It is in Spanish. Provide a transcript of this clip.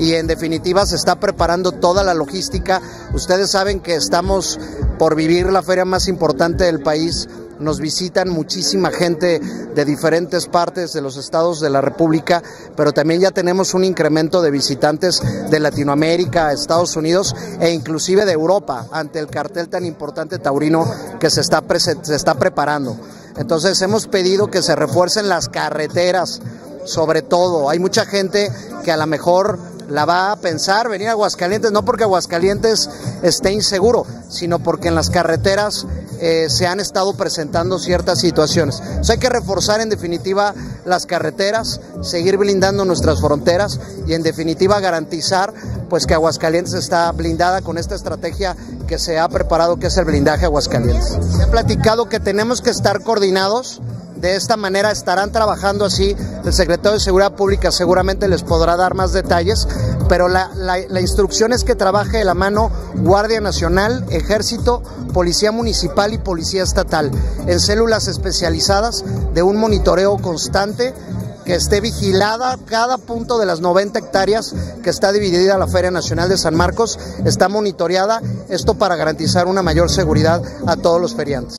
y en definitiva se está preparando toda la logística. Ustedes saben que estamos por vivir la feria más importante del país. Nos visitan muchísima gente de diferentes partes de los estados de la República, pero también ya tenemos un incremento de visitantes de Latinoamérica, Estados Unidos e inclusive de Europa ante el cartel tan importante taurino que se está preparando. Entonces hemos pedido que se refuercen las carreteras, sobre todo. Hay mucha gente que a lo mejor la va a pensar venir a Aguascalientes, no porque Aguascalientes esté inseguro, sino porque en las carreteras se han estado presentando ciertas situaciones. Entonces hay que reforzar en definitiva las carreteras, seguir blindando nuestras fronteras y en definitiva garantizar pues que Aguascalientes está blindada con esta estrategia que se ha preparado, que es el blindaje Aguascalientes. Se ha platicado que tenemos que estar coordinados. De esta manera estarán trabajando así. El secretario de Seguridad Pública seguramente les podrá dar más detalles, pero la instrucción es que trabaje de la mano Guardia Nacional, Ejército, Policía Municipal y Policía Estatal en células especializadas de un monitoreo constante, que esté vigilada cada punto de las 90 hectáreas que está dividida la Feria Nacional de San Marcos, está monitoreada, esto para garantizar una mayor seguridad a todos los feriantes.